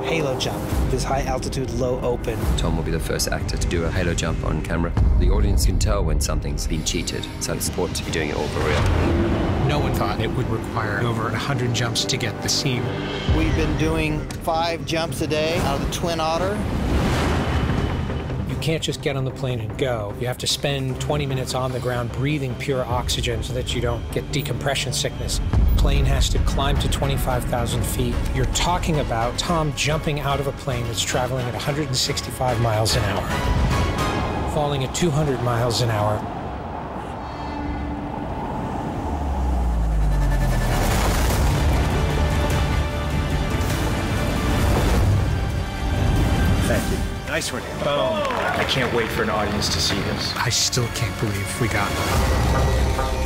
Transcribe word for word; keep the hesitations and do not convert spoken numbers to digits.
halo jump. This high altitude, low open. Tom will be the first actor to do a halo jump on camera. The audience can tell when something's been cheated, so it's important to be doing it all for real. No one thought it would require over one hundred jumps to get the scene. We've been doing five jumps a day out of the Twin Otter. You can't just get on the plane and go. You have to spend twenty minutes on the ground breathing pure oxygen so that you don't get decompression sickness. The plane has to climb to twenty-five thousand feet. You're talking about Tom jumping out of a plane that's traveling at one hundred sixty-five miles an hour, falling at two hundred miles an hour. Thank you. Nice one. Boom. I can't wait for an audience to see this. I still can't believe we got it.